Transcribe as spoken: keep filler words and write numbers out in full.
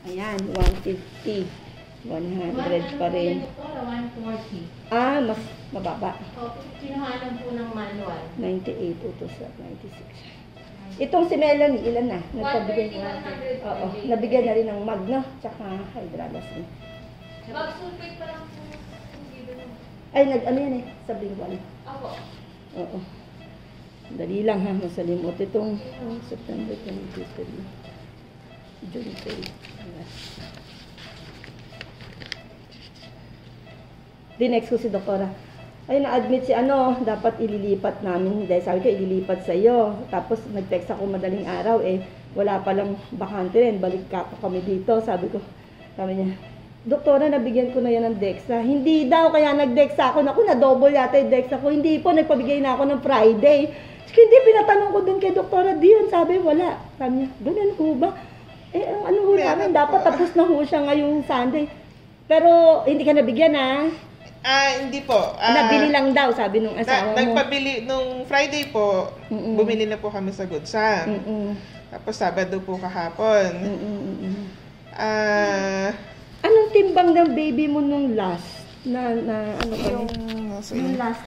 Ayan, one fifty. one hundred pa rin. one forty. Ah, mas mababa. Opo, kinuhanan po ng manual. ninety-eight, utos at ninety-six. Itong si Melanie, ilan na? Nagpabigay one thirty, Oo, nabigyan na rin ng magno, tsaka hydralazine. Mag-sulfate pa lang po. Ay, nag, ano yan eh, sa Bingwal. Ako. Oo. Dali lang ha, masalimot. Itong oh, September twenty-three. June three. Di next ko si Doktora. Ay, na-admit si ano, dapat ililipat namin. Dahil sabi ko, ililipat sa iyo. Tapos nag-text ako madaling araw eh. Wala palang bakante rin. Balik ka kami dito. Sabi ko, sabi niya, Doktora, nabigyan ko na yan ng Dexa. Hindi daw, kaya nag-Dexa ako. Naku, na-double yata yung Dexa ko. Hindi po, nagpabigay na ako ng Friday. Hindi, pinatanong ko dun kay Doktora Dion. Sabi, wala. Sabi niya, ganun ho ba? Eh, ang ano ho namin, dapat tapos na ho siya ngayong Sunday. Pero, hindi ka nabigyan ha? Ah, hindi po. Ah, Nabili lang daw, sabi nung asawa na, mo. Nagpabili, nung Friday po, Mm-mm. bumili na po kami sa Good Sam. Mm-mm. Tapos Sabado po kahapon. Mm-mm. Ah, Anong timbang ng baby mo nung last? Na, na ano ka? yung, Nung last